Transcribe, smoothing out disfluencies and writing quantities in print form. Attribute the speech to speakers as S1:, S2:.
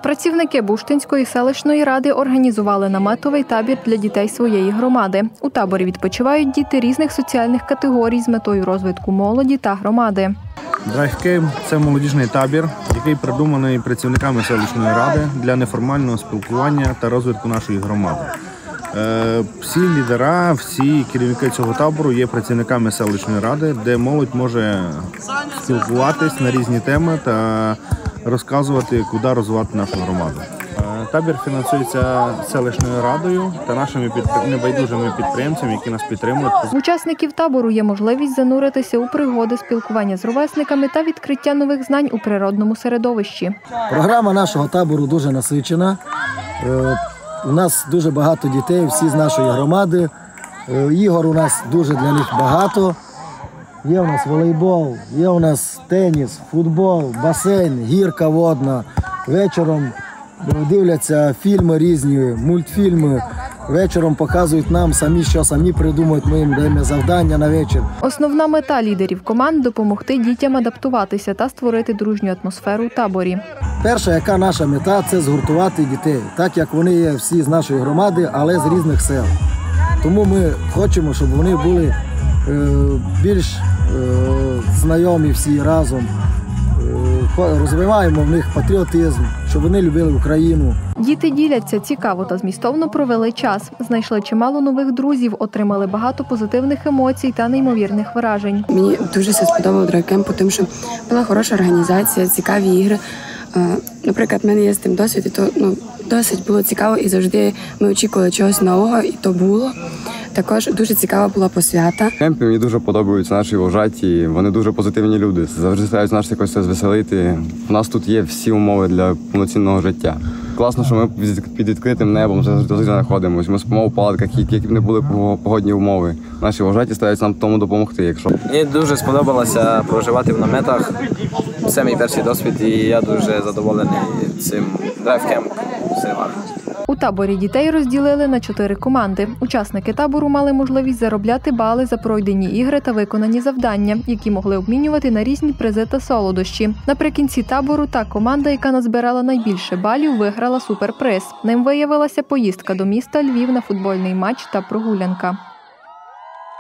S1: Працівники Буштинської селищної ради організували наметовий табір для дітей своєї громади. У таборі відпочивають діти різних соціальних категорій з метою розвитку молоді та громади.
S2: Drive Camp – це молодіжний табір, який придуманий працівниками селищної ради для неформального спілкування та розвитку нашої громади. Всі лідери, всі керівники цього табору є працівниками селищної ради, де молодь може спілкуватись на різні теми та розказувати, куди розвивати нашу громаду. Табір фінансується селищною радою та нашими небайдужими підприємцями, які нас підтримують.
S1: У учасників табору є можливість зануритися у пригоди, спілкування з ровесниками та відкриття нових знань у природному середовищі.
S3: Програма нашого табору дуже насичена. У нас дуже багато дітей, всі з нашої громади. Ігор у нас дуже для них багато. Є у нас волейбол, є у нас теніс, футбол, басейн, гірка водна. Вечором дивляться фільми різні, мультфільми. Вечором показують нам самі придумують, ми їм даємо завдання на вечір.
S1: Основна мета лідерів команд – допомогти дітям адаптуватися та створити дружню атмосферу у таборі.
S3: Перша, яка наша мета – це згуртувати дітей, так як вони є всі з нашої громади, але з різних сел. Тому ми хочемо, щоб вони були більш знайомі всі разом. Розвиваємо в них патріотизм, щоб вони любили Україну.
S1: Діти діляться, цікаво та змістовно провели час. Знайшли чимало нових друзів, отримали багато позитивних емоцій та неймовірних вражень.
S4: Мені дуже сподобав Drive Camp, тому що була хороша організація, цікаві ігри. Наприклад, в мене є з тим досвід, і то досить було цікаво, і завжди ми очікували чогось нового, і то було. Також дуже цікава була посвята.
S5: Кемпі мені дуже подобаються наші вожаті, вони дуже позитивні люди, завжди стараються нас якось звеселити. У нас тут є всі умови для повноцінного життя. Класно, що ми під відкритим небом завжди знаходимося. Ми спимо в палатках, які б не були погодні умови. Наші вожаті стараються нам тому допомогти.
S6: Мені дуже сподобалося проживати в наметах. Це мій перший досвід, і я дуже задоволений цим Drive Camp.
S1: У таборі дітей розділили на 4 команди. Учасники табору мали можливість заробляти бали за пройдені ігри та виконані завдання, які могли обмінювати на різні призи та солодощі. Наприкінці табору та команда, яка назбирала найбільше балів, виграла суперприз. Ним виявилася поїздка до міста Львів на футбольний матч та прогулянка.